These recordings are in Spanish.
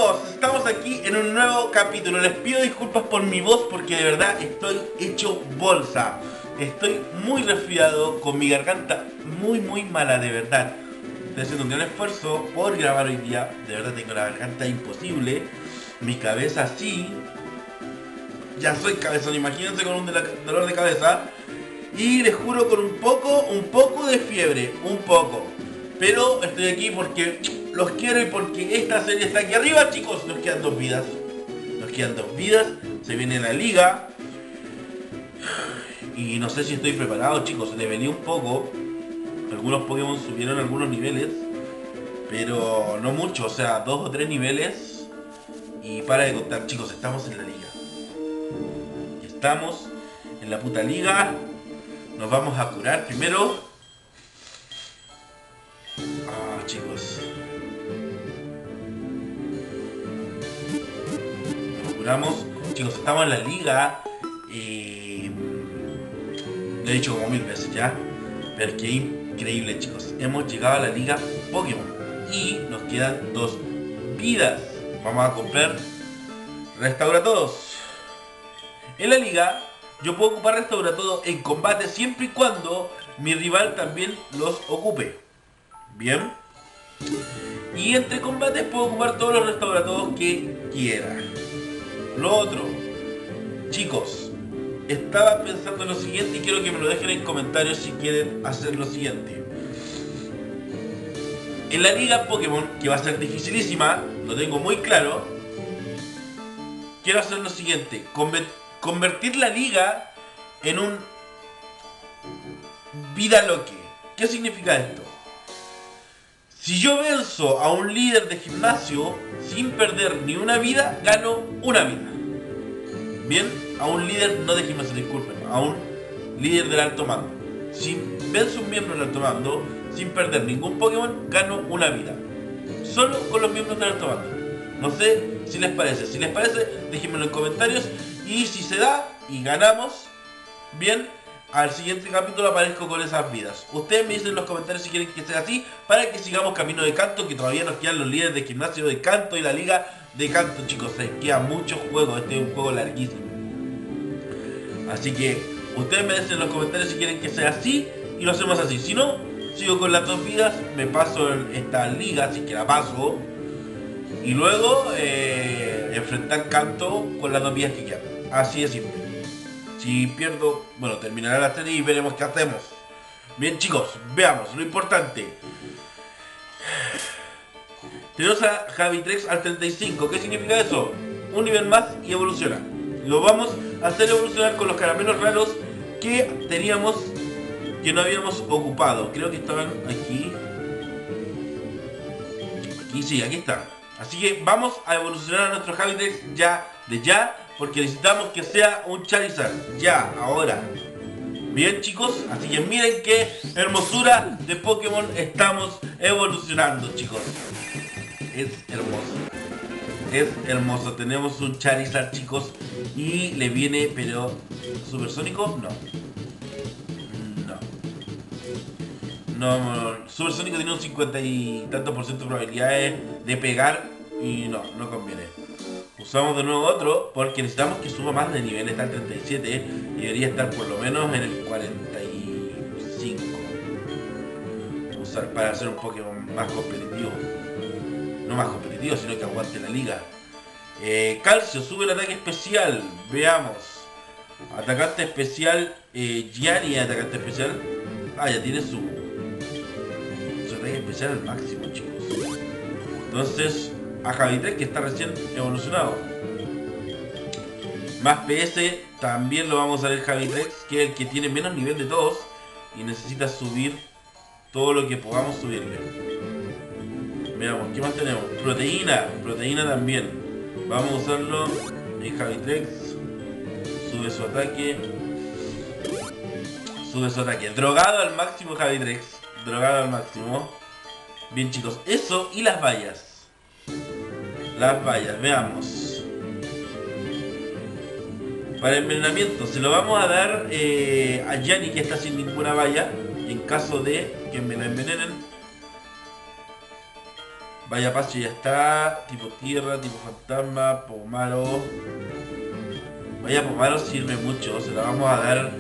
chicos, estamos aquí en un nuevo capítulo. Les pido disculpas por mi voz porque de verdad estoy hecho bolsa. Estoy muy resfriado, con mi garganta muy mala, de verdad. Estoy haciendo un gran esfuerzo por grabar hoy día. De verdad tengo la garganta imposible. Mi cabeza sí. Ya soy cabezón, imagínense con un dolor de cabeza. Y les juro con un poco de fiebre, un poco. Pero estoy aquí porque los quiero y porque esta serie está aquí arriba, chicos. Nos quedan 2 vidas. Nos quedan 2 vidas. Se viene la liga. Y no sé si estoy preparado, chicos. Debería un poco. Algunos Pokémon subieron algunos niveles. Pero no mucho, o sea, 2 o 3 niveles. Y para de contar, chicos, estamos en la liga. Estamos en la puta liga. Nos vamos a curar primero. Chicos. Nos curamos. Chicos, estamos en la liga. Lo he dicho como 1000 veces ya. Pero es que increíble, chicos. Hemos llegado a la liga Pokémon. Y nos quedan 2 vidas. Vamos a comprar Restaura Todos. En la liga yo puedo ocupar Restaura Todo en combate siempre y cuando mi rival también los ocupe. Bien. Y entre combates puedo ocupar todos los restauratorios que quiera. Lo otro, chicos, estaba pensando en lo siguiente y quiero que me lo dejen en comentarios si quieren hacer lo siguiente. En la liga Pokémon, que va a ser dificilísima, lo tengo muy claro, quiero hacer lo siguiente: convertir la liga en un vida loque. ¿Qué significa esto? Si yo venzo a un líder de gimnasio sin perder ni una vida, gano una vida. Bien, a un líder no de gimnasio, disculpen, a un líder del alto mando. Si venzo a un miembro del alto mando sin perder ningún Pokémon, gano una vida. Solo con los miembros del alto mando. No sé si les parece. Si les parece, déjenmelo en comentarios. Y si se da y ganamos, bien, al siguiente capítulo aparezco con esas vidas. Ustedes me dicen en los comentarios si quieren que sea así, para que sigamos camino de Kanto, que todavía nos quedan los líderes de gimnasio de Kanto y la liga de Kanto, chicos. Les queda mucho juego, este es un juego larguísimo. Así que ustedes me dicen en los comentarios si quieren que sea así y lo hacemos así. Si no, sigo con las 2 vidas, me paso esta liga, así que la paso. Y luego enfrentar Kanto con las 2 vidas que quedan. Así de simple. Si pierdo, bueno, terminará la serie y veremos qué hacemos. Bien, chicos, veamos, lo importante. Tenemos a Javitrex al 35. ¿Qué significa eso? Un nivel más y evoluciona. Lo vamos a hacer evolucionar con los caramelos raros que teníamos, que no habíamos ocupado. Creo que estaban aquí. Aquí sí, aquí están. Así que vamos a evolucionar a nuestro Javitrex ya, porque necesitamos que sea un Charizard. Ya, ahora. Bien, chicos, así que miren qué hermosura de Pokémon estamos evolucionando, chicos. Es hermoso. Es hermoso. Tenemos un Charizard, chicos. Y le viene, pero... ¿Supersónico? No. No, Supersónico tiene un 50 y tanto por ciento de probabilidades de pegar. Y no conviene. Usamos de nuevo otro porque necesitamos que suba más de nivel. Está en 37 y debería estar por lo menos en el 45. Usar para hacer un Pokémon más competitivo. No más competitivo, sino que aguante la liga. Calcio, sube el ataque especial. Veamos. Atacante especial. Gianni, atacante especial. Ya tiene su ataque especial al máximo, chicos. Entonces, a Javitrex, que está recién evolucionado. Más PS, también lo vamos a ver Javitrex, que es el que tiene menos nivel de todos y necesita subir todo lo que podamos subirle. Veamos, ¿qué más tenemos? Proteína también. Vamos a usarlo en Javitrex. Sube su ataque. Drogado al máximo Javitrex. Drogado al máximo. Bien, chicos, eso y las vallas. Veamos. Para envenenamiento se lo vamos a dar a Gianni, que está sin ninguna valla, en caso de que me la envenenen. Vaya Apache ya está. Tipo tierra, tipo fantasma, Pomaro. Vaya Pomaro sirve mucho. Se la vamos a dar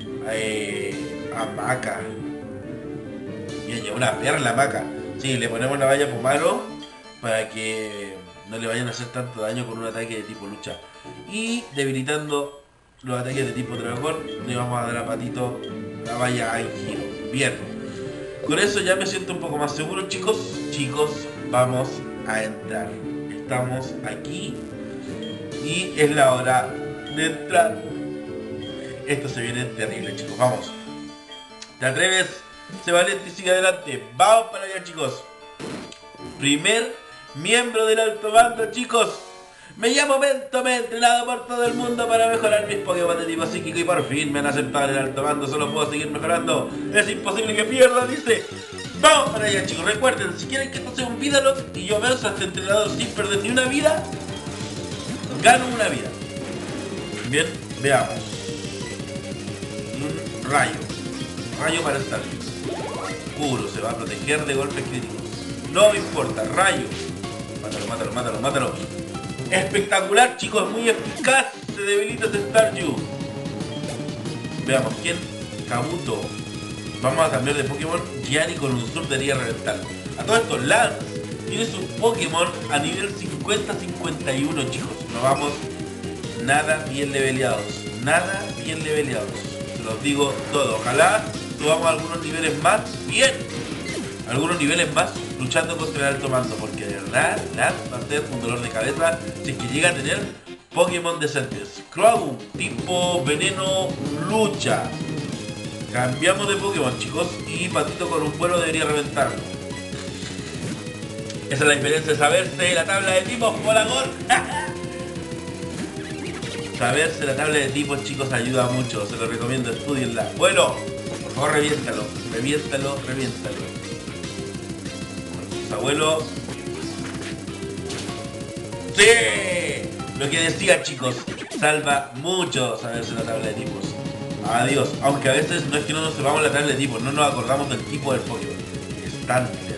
a Maca. Mira, lleva una perla Maca. Sí, le ponemos la valla Pomaro para que no le vayan a hacer tanto daño con un ataque de tipo lucha. Y debilitando los ataques de tipo dragón, le vamos a dar a Patito la valla en giro. Bien. Con eso ya me siento un poco más seguro, chicos. Chicos, vamos a entrar. Estamos aquí y es la hora de entrar. Esto se viene terrible, chicos. Vamos. ¿Te atreves? Se valiente y sigue adelante. Vamos para allá, chicos. Primer miembro del alto mando, chicos. Me llamo Mento, me he entrenado por todo el mundo para mejorar mis Pokémon de tipo psíquico y por fin me han aceptado en el alto mando. Solo puedo seguir mejorando. Es imposible que pierda, dice. Vamos para allá, chicos. Recuerden, si quieren que esto sea un Vidalot y yo venzo a este entrenador sin perder ni una vida, gano una vida. Bien, veamos. Un rayo. Rayo para Starmie. Oscuro, se va a proteger de golpes críticos. No me importa, rayo. Mátalo, mátalo, mátalo, mátalo. Espectacular, chicos, muy eficaz. Se debilita este Staryu. Veamos quién. Kabuto. Vamos a cambiar de Pokémon. Gianni con un sur debería reventar. A todo esto, Lance tiene su Pokémon a nivel 50-51, chicos. No vamos nada bien leveleados. Nada bien leveleados. Se los digo todo. Ojalá subamos algunos niveles más. Bien. Algunos niveles más luchando contra el alto mando, porque de verdad Lance va a ser un dolor de cabeza si es que llega a tener Pokémon decentes. Crow, tipo veneno, lucha. Cambiamos de Pokémon, chicos, y Patito con un vuelo debería reventarlo. Esa es la diferencia de saberse la tabla de tipos, Polagor. Saberse la tabla de tipos, chicos, ayuda mucho, se lo recomiendo, estudienla. Bueno, por favor reviéntalo, reviéntalo, reviéntalo. Abuelo. ¡Sí! Lo que decía, chicos, salva mucho saberse la tabla de tipos. Adiós. Aunque a veces no es que no nos sepamos la tabla de tipos, no nos acordamos del tipo del Pokémon. Stunter.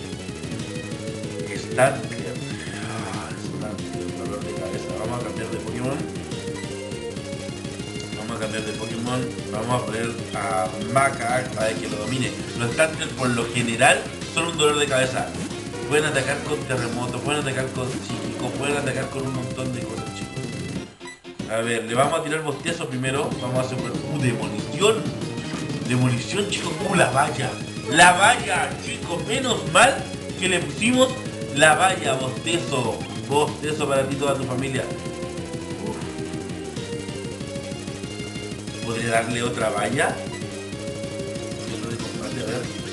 Stunter. Stunter, dolor de cabeza. Vamos a cambiar de Pokémon. Vamos a cambiar de Pokémon. Vamos a poner a Maca para que lo domine. Los Stunter por lo general son un dolor de cabeza. Pueden atacar con terremoto, pueden atacar con psíquico, pueden atacar con un montón de cosas, chicos. A ver, le vamos a tirar bostezo primero. Vamos a hacer demolición. Demolición, chicos. La valla. La valla, chicos. Menos mal que le pusimos la valla. Bostezo. Bostezo para ti y toda tu familia. Uf. ¿Podría darle otra valla? De combate, a ver.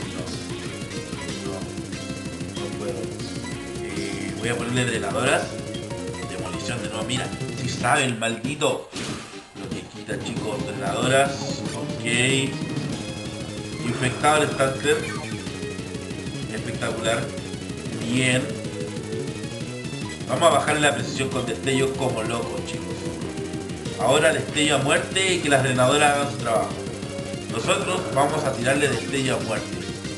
Voy a ponerle drenadoras. Demolición de nuevo, mira. Si sabe el maldito lo que quita, chicos. Drenadoras. Ok. Infectado el Stunter. Espectacular. Bien. Vamos a bajarle la precisión con destello como locos, chicos. Ahora destello a muerte y que las drenadoras hagan su trabajo. Nosotros vamos a tirarle destello a muerte.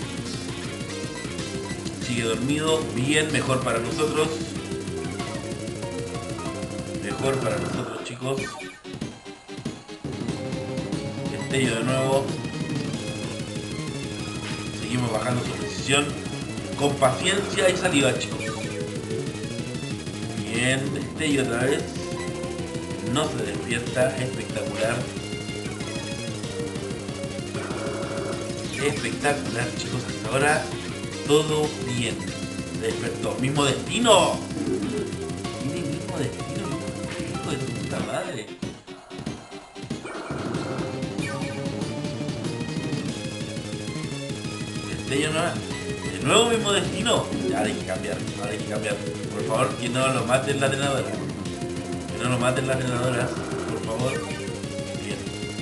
Sigue dormido, bien, mejor para nosotros. Mejor para nosotros, chicos. Destello de nuevo. Seguimos bajando su precisión. Con paciencia y saliva, chicos. Bien, destello otra vez. No se despierta, espectacular. Espectacular, chicos, hasta ahora. Todo bien. Despertó. ¿Mismo destino? ¿Tiene mismo destino? Hijo de su puta madre. Destello no. ¿De nuevo mismo destino? Ya, ahora hay que cambiar. Ahora hay que cambiar. Por favor, que no lo maten la drenadora. Que no lo maten las drenadoras. Por favor. Bien.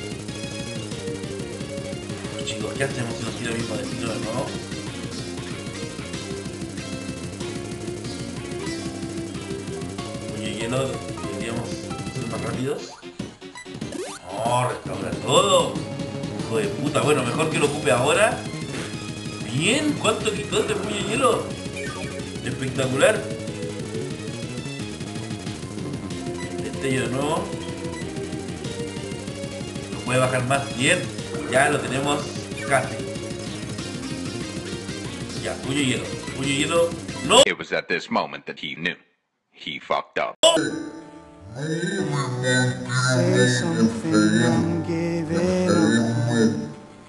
Pues, chicos, ¿qué hacemos si nos tira el mismo destino de nuevo? Hielo, deberíamos ser más rápidos. Oh, restaura todo. Hijo de puta, bueno, mejor que lo ocupe ahora. Bien, ¿cuánto quitó este puño de hielo? Espectacular. Destello de nuevo. Lo puede bajar más. Bien. Ya lo tenemos casi. Ya, puño hielo. Puño hielo. ¡No! It was at this moment that he knew. He fucked up. Say something, I'm giving up.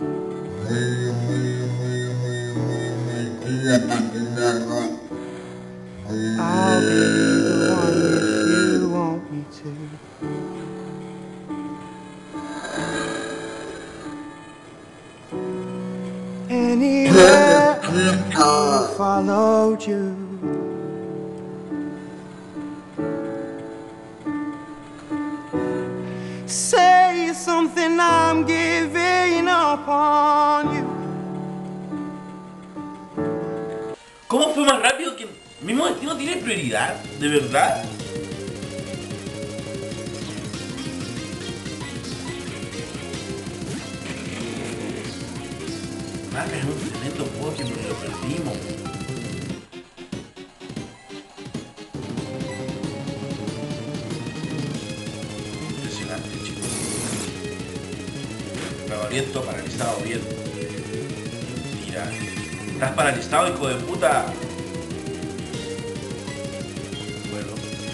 I'll be the one if you want me to. Anywhere I followed you. Say something, I'm giving up on you. ¿Cómo fue más rápido que mismo destino tiene prioridad? ¿De verdad? Maca es un tremendo Pokémon y lo perdimos. Impresionante, chicos. Reviento, paralizado, bien. Mira. Estás paralizado, hijo de puta. Bueno.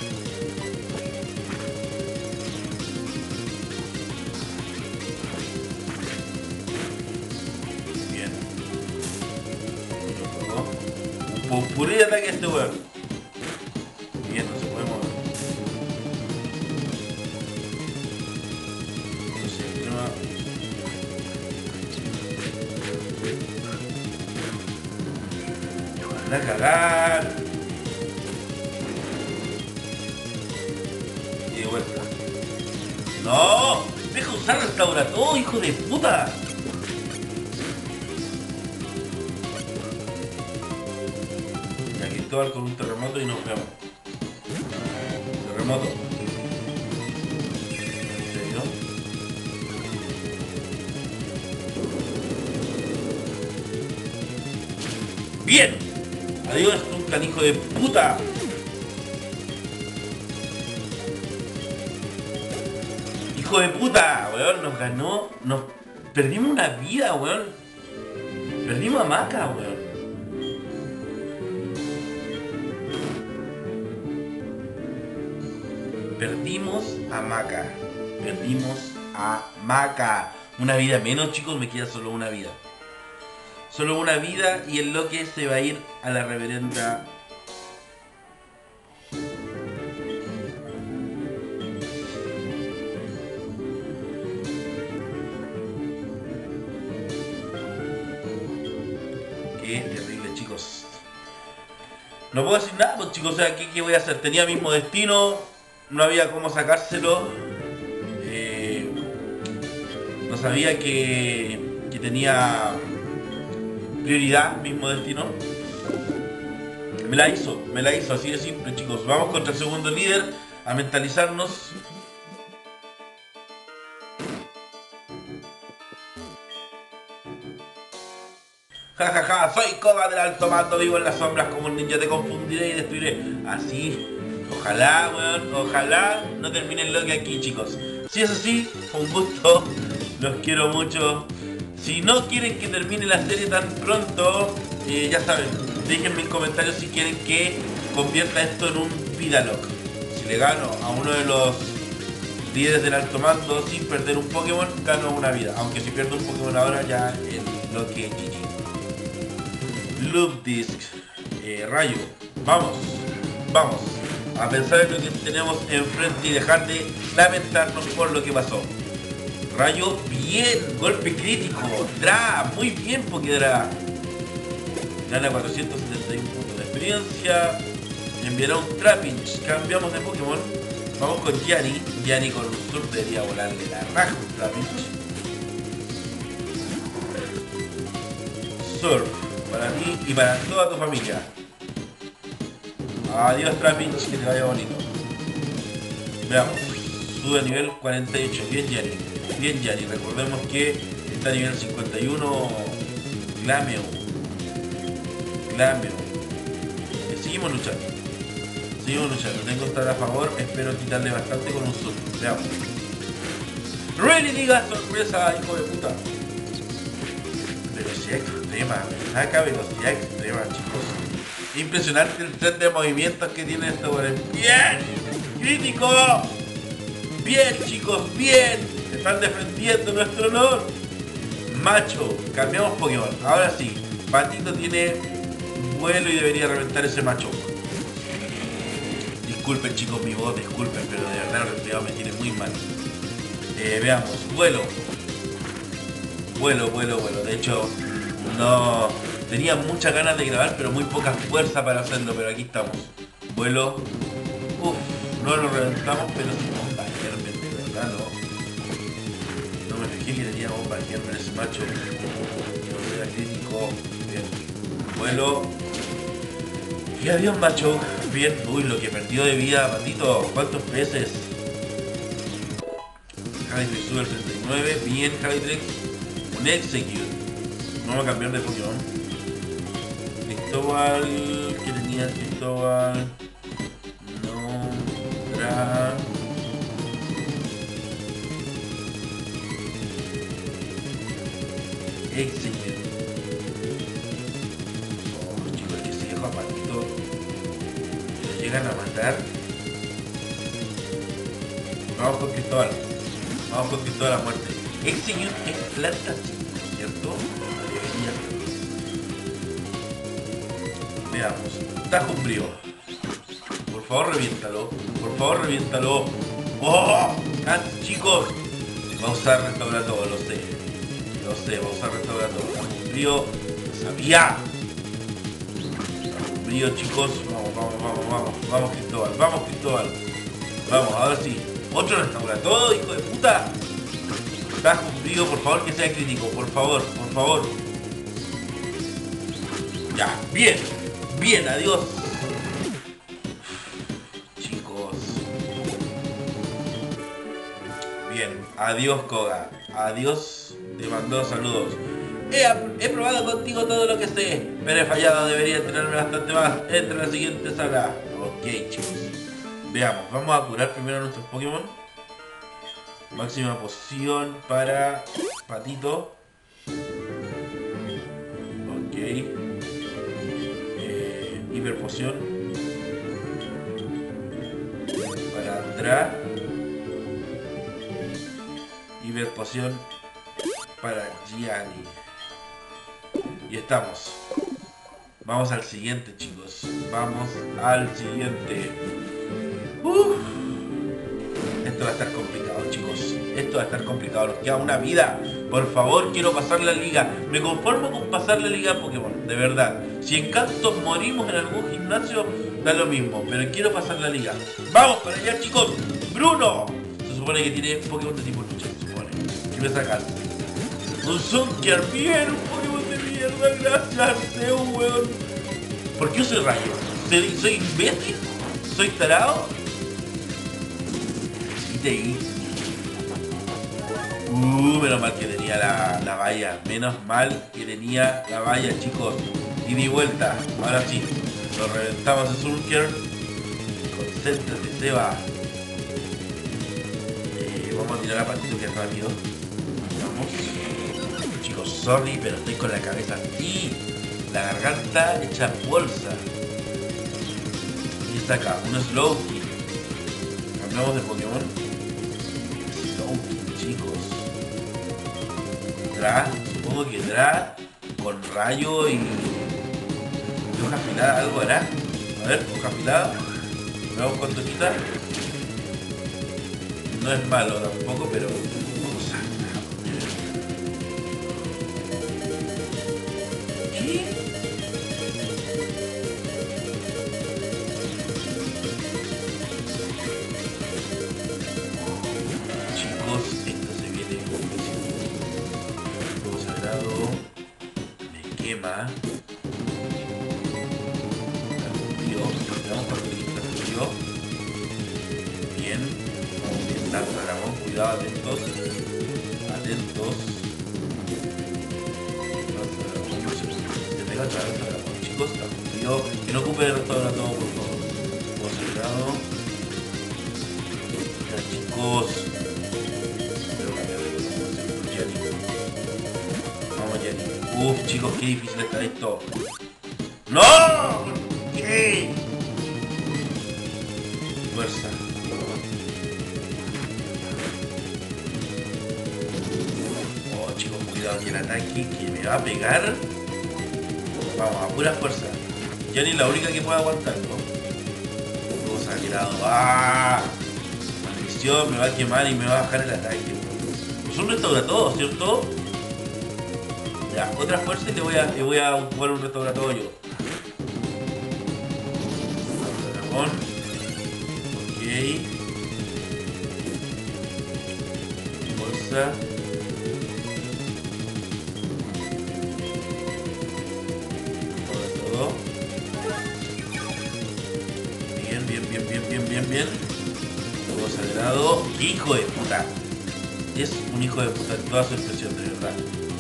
Bien. Un puré de ataque a este weón. Bien, no se puede mover. Entonces, no. A cagar. Y de vuelta. ¡No! ¡Deja usar restaurador, hijo de puta! Ya Cristóbal con un terremoto y nos vemos. Terremoto. ¿En serio? ¡Bien! Adiós, un canijo de puta. Hijo de puta, weón, nos ganó. Nos perdimos una vida, weón. Perdimos a Maca, weón. Perdimos a Maca. Perdimos a Maca. Una vida menos, chicos, me queda solo una vida. Solo una vida y el Loque se va a ir a la reverenda. Qué terrible, chicos. No puedo decir nada, pues chicos, o sea, ¿qué voy a hacer? Tenía mismo destino, no había cómo sacárselo. No sabía que tenía prioridad, mismo destino. Me la hizo, así de simple, chicos. Vamos contra el segundo líder, a mentalizarnos. Jajaja, soy Koga del alto mando, vivo en las sombras como un ninja, te confundiré y destruiré. Así, ojalá, weón, ojalá no termine el Loque aquí, chicos. Si es así, un gusto, los quiero mucho. Si no quieren que termine la serie tan pronto, ya saben, déjenme en comentarios si quieren que convierta esto en un Vidalog. Si le gano a uno de los líderes del alto mando sin perder un Pokémon, gano una vida. Aunque si pierdo un Pokémon ahora, ya el Loque GG. Loop Disc, Rayo, vamos, vamos a pensar en lo que tenemos enfrente y dejar de lamentarnos por lo que pasó. Rayo, bien, golpe crítico, Dra, muy bien Pokédra. Gana 471 puntos de experiencia, enviará un Trapinch, cambiamos de Pokémon, vamos con Gianni, Gianni con un surf debería volarle la raja un Trapinch. Surf. Para ti y para toda tu familia. Adiós Trapinch, que te vaya bonito. Veamos. Sube a nivel 48. Bien Gianni. Bien Gianni. Recordemos que está a nivel 51. Glameo. Glameo. Que sí, seguimos luchando. Seguimos luchando. Tengo que estar a favor. Espero quitarle bastante con un zoom. Veamos. Really diga sorpresa, hijo de puta. Velocidad extrema. Saca velocidad extrema, chicos. Impresionante el tren de movimientos que tiene esto, güey. ¡Bien! ¡Crítico! ¡Bien, chicos! ¡Bien! Están defendiendo nuestro honor. Macho. Cambiamos Pokémon. Ahora sí. Patito tiene vuelo y debería reventar ese macho. Disculpen, chicos, mi voz. Disculpen, pero de verdad el resfriado me tiene muy mal. Veamos. Vuelo. Vuelo. De hecho, no... Tenía muchas ganas de grabar, pero muy poca fuerza para hacerlo, pero aquí estamos. Vuelo. Uff, no lo reventamos, pero sí bomba germen, de verdad, no. No me fijé que tenía bomba germen ese macho. No era crítico. Bien. Vuelo. Y adiós, macho. Bien. Uy, lo que perdió de vida, Patito. ¿Cuántos peces? Calitrex sube al 39. Bien, Calitrex. Un Execute. Vamos a cambiar de Pokémon. Cristóbal, ¿qué tenía Cristóbal? No, Execute. Oh, chicos, que se dejó a Patito. Si lo llegan a matar. Vamos con Cristóbal. Vamos con Cristóbal a muerte. Execute es planta, ¿cierto? Debería. Veamos. Tajumbrío. Por favor, reviéntalo. Por favor, reviéntalo. ¡Oh! Chicos. Va a usar restauratorio, lo sé. Lo sé, va a usar restauratorio. Tajumbrío. Lo sabía. Tajumbrío, chicos. Vamos, Cristóbal. Vamos, Cristóbal. Vamos, ahora sí. Otro restauratorio, hijo de puta. Tajumbrío, por favor, que sea crítico. Por favor. Ya, bien. Bien, adiós. Chicos. Bien, adiós, Koga. Adiós, te mandó saludos. He probado contigo todo lo que sé, pero he fallado, debería entrenarme bastante más. Entra a la siguiente sala. Ok, chicos. Veamos, vamos a curar primero a nuestros Pokémon. Máxima poción para Patito. Ok. Hiperpoción para atrás. Hiperpoción para Gianni. Y estamos. Vamos al siguiente, chicos. Vamos al siguiente. Esto va a estar complicado, chicos. Esto va a estar complicado. Nos queda una vida. Por favor, quiero pasar la liga. Me conformo con pasar la liga de Pokémon. De verdad. Si en Cantos morimos en algún gimnasio, da lo mismo. Pero quiero pasar la liga. ¡Vamos para allá, chicos! ¡Bruno! Se supone que tiene Pokémon de tipo lucha. Se supone. ¿Qué me sacan? Un Sunker. Bien, un Pokémon de mierda. Gracias, Arceo, weón. ¿Por qué uso rayo? ¿Soy imbécil? ¿Soy tarado? Menos mal que tenía la valla. Menos mal que tenía la valla, chicos. Y di vuelta. Ahora sí. Lo reventamos a Sunker. Concéntrate, Seba. Vamos a tirar a Patito, que es rápido. Vamos. Chicos, sorry, pero estoy con la cabeza así. La garganta hecha bolsa. Y está acá. Un Slowking. Cambiamos de Pokémon. Chicos, supongo que Dra con rayo y hoja afilada, algo hará. A ver, hoja afilada. Veamos cuánto quita. No es malo tampoco, pero vamos a... ¿Qué? quema. Bien. Bien, Dragón, cuidado, atentos. Atentos. Se pega otra vez Dragón, chicos, está que no ocupe el restaurar todo, por favor. Concentrado. Ya, chicos. Jenny. Vamos, Jenny. Uf, chicos, qué difícil está esto. ¡No! ¿Qué? Fuerza. Oh, chicos, cuidado que el ataque que me va a pegar. Vamos, a pura fuerza. Jenny es la única que puede aguantarlo. Todo sagrado. ¡Ah! Maldición, me va a quemar y me va a bajar el ataque. Pues un restaurador, ¿cierto? Ya, otra fuerza y le voy a jugar un restaurador yo. Dragón. Ok. Fuerza. Todo. Bien. Todo sagrado. Hijo de puta. Es un hijo de puta en toda su expresión, de verdad.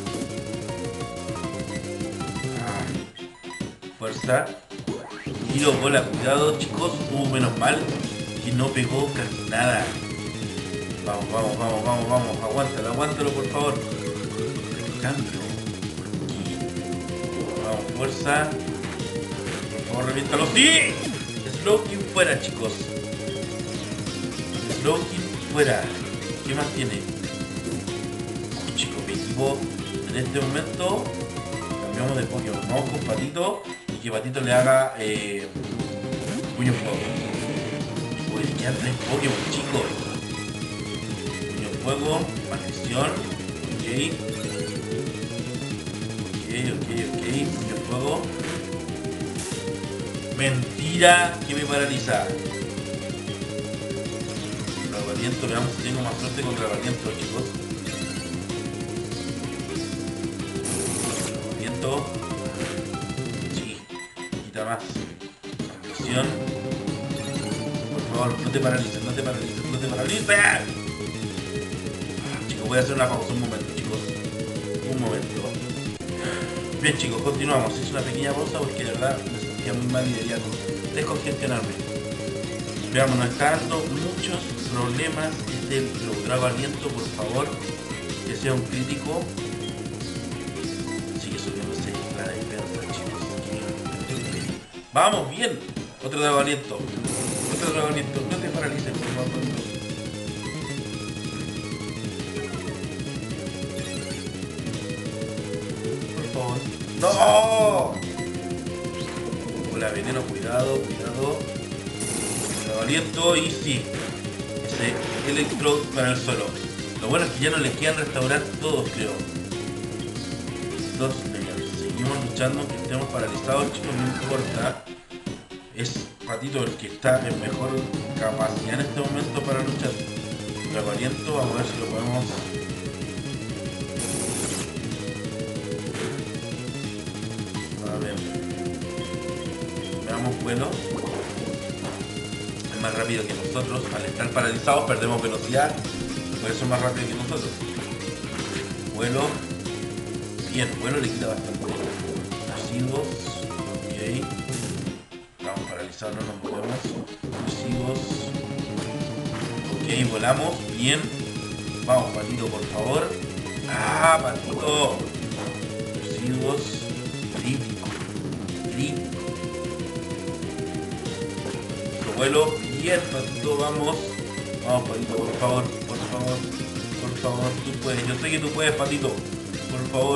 Fuerza. Tiro, bola, cuidado, chicos. Menos mal que no pegó casi nada. Vamos. Aguántalo, por favor. Cambio. Vamos, fuerza. Por favor, reviéntalo. ¡Sí! Slowking fuera, chicos. Slowking fuera. ¿Qué más tiene? Chicos, mi equipo en este momento cambiamos de Pokémon. Vamos con Patito y que Patito le haga puño fuego. Uy, quedan 3 Pokémon, chicos. Puño fuego, maldición. Ok. Puño fuego. Mentira que me paraliza. Valiento, veamos si tengo más suerte contra Valiento, chicos. Valiento. Sí. Quita más. Ambición. Por favor, no te paralices. Chicos, voy a hacer una pausa un momento, chicos. Un momento. Bien, chicos, continuamos. Es una pequeña pausa porque de verdad me sentía muy mal y debería descongestionarme. Veamos, nos está dando muchos problemas este logrado aliento, por favor, que sea un crítico. Sí, eso yo no sé, la defensa, chicos. Vamos, bien. Otro drago aliento, no te paralices, por favor. Por favor. ¡No! Hola, veneno, cuidado. Aliento y sí, ese Electrode para el suelo. Lo bueno es que ya no les quedan restaurar todos, creo. Seguimos luchando, que estemos paralizados, chicos, no importa. Es Patito el que está en mejor capacidad en este momento para luchar. El aliento, vamos a ver si lo podemos. A ver. Veamos vuelo. Más rápido que nosotros. Al estar paralizados perdemos velocidad, por eso es más rápido que nosotros. Vuelo. Bien, vuelo le quita bastante. Residuos. Ok. Estamos paralizados, no nos movemos. Residuos. Ok, volamos. Bien. Vamos, Patito, por favor. ¡Ah, Patito! Residuos. Crítico. Vuelo. Bien, Patito, vamos. Vamos, Patito, por favor, tú puedes. Yo sé que tú puedes, Patito. Por favor.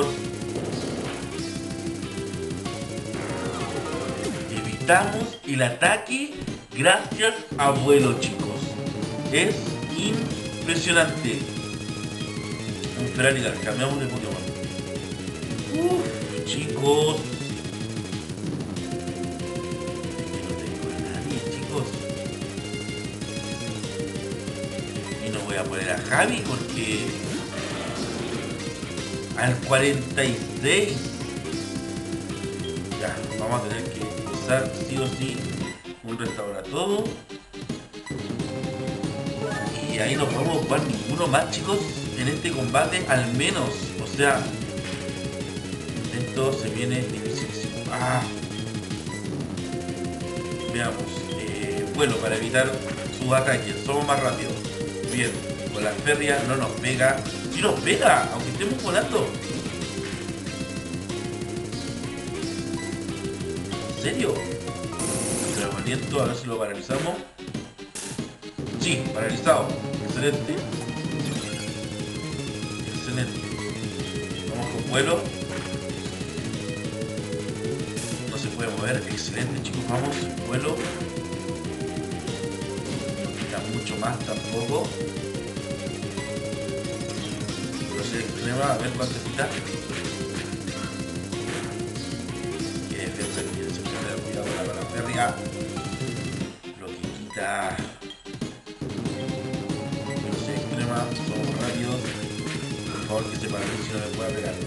Evitamos el ataque gracias a vuelo, chicos. Es impresionante. Un Feraligatr, cambiamos de Pokémon. Chicos. A poner a Javi porque al 46 ya vamos a tener que usar sí o sí un restaurar todo y ahí no podemos ocupar ninguno más, chicos, en este combate al menos. O sea, esto se viene dificilísimo. Veamos. Vuelo para evitar sus ataques. Somos más rápidos. Bien. Con la férrea no nos pega. Sí nos pega, aunque estemos volando. ¿En serio? Aliento, a ver si lo paralizamos. Sí, paralizado. Excelente. Excelente. Vamos con vuelo. No se puede mover. Excelente, chicos. Vamos. Vuelo. No quita mucho más tampoco. Velocidad extrema. A ver cuánto quita. Qué defensa que tiene. Se puede tener cuidado con la férrea. Lo que quita. Velocidad extrema. Somos rápidos. Por favor, que se paralice si no le pueda pegar.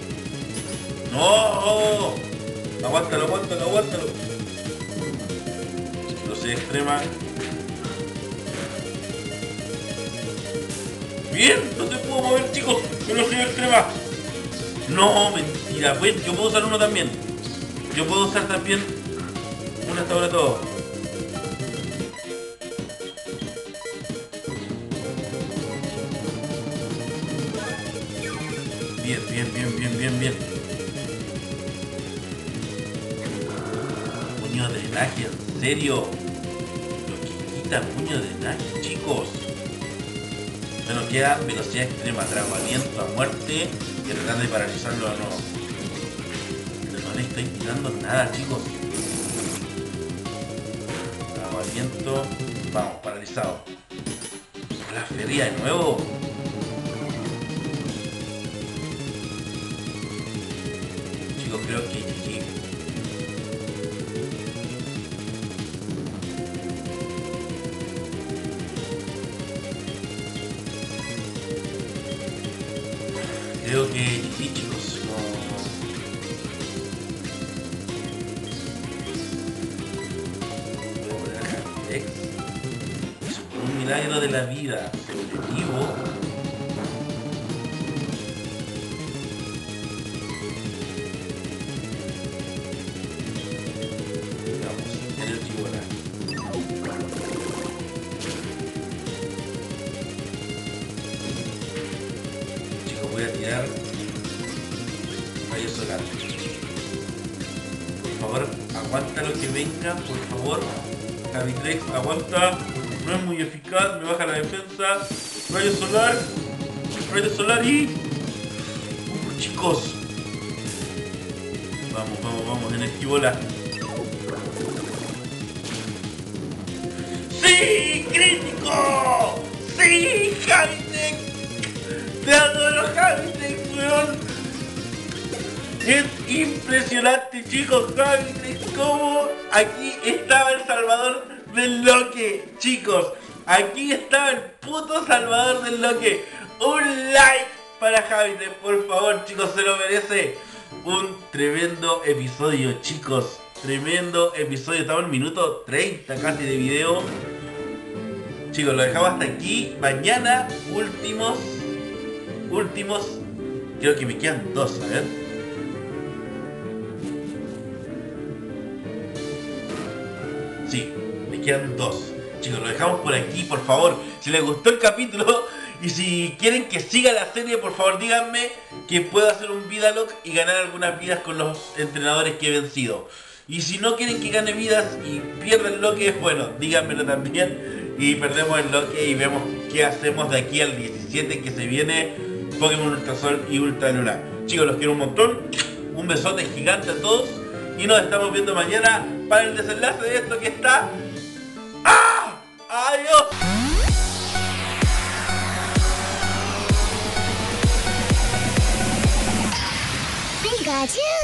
¡No! Aguántalo, aguántalo, aguántalo. Velocidad extrema. Bien, no se pudo mover, chicos. Velocidad extrema. No, mentira. Bueno, yo puedo usar uno también. Yo puedo usar también un hasta ahora todo. Bien, bien, bien, bien, bien, bien. Puño de drenaje, ¿en serio? Lo que quita puño de drenaje, chicos. Se nos queda velocidad extrema, trago aliento a muerte y tratar de paralizarlo de nuevo. Pero no le estoy tirando nada, chicos. Trago aliento. Vamos, paralizado. La feria de nuevo. Chicos, creo que GG. Creo que GG, chicos. No. Voy a poner acá X. Por un milagro de la vida. Sobrevivo. Voy a tirar rayo solar. Por favor, aguanta lo que venga, por favor. Javitrex, aguanta. No es muy eficaz, me baja la defensa. Rayo solar y... chicos. Vamos, vamos, vamos, energibola. ¡Sí! ¡Crítico! ¡Sí! ¡Javitrex! ¡Te adoro, Javitrex, weón! Es impresionante, chicos, Javitrex, como aquí estaba el salvador del Loque, chicos. Aquí estaba el puto salvador del Loque. Un like para Javitrex, por favor, chicos, se lo merece. Un tremendo episodio, chicos. Tremendo episodio. Estamos en minuto 30 casi de video. Chicos, lo dejamos hasta aquí. Mañana, últimos, creo que me quedan dos, a ver. Sí, me quedan dos. Chicos, lo dejamos por aquí, por favor. Si les gustó el capítulo y si quieren que siga la serie, por favor díganme que puedo hacer un Vidalog y ganar algunas vidas con los entrenadores que he vencido. Y si no quieren que gane vidas y pierda el Loque, bueno, díganmelo también. Y perdemos el Loque y vemos qué hacemos de aquí al 17 que se viene. Pokémon Ultrasol y Ultra Luna. Chicos, los quiero un montón. Un besote gigante a todos. Y nos estamos viendo mañana para el desenlace de esto que está... ¡Ah! ¡Adiós! Pikachu!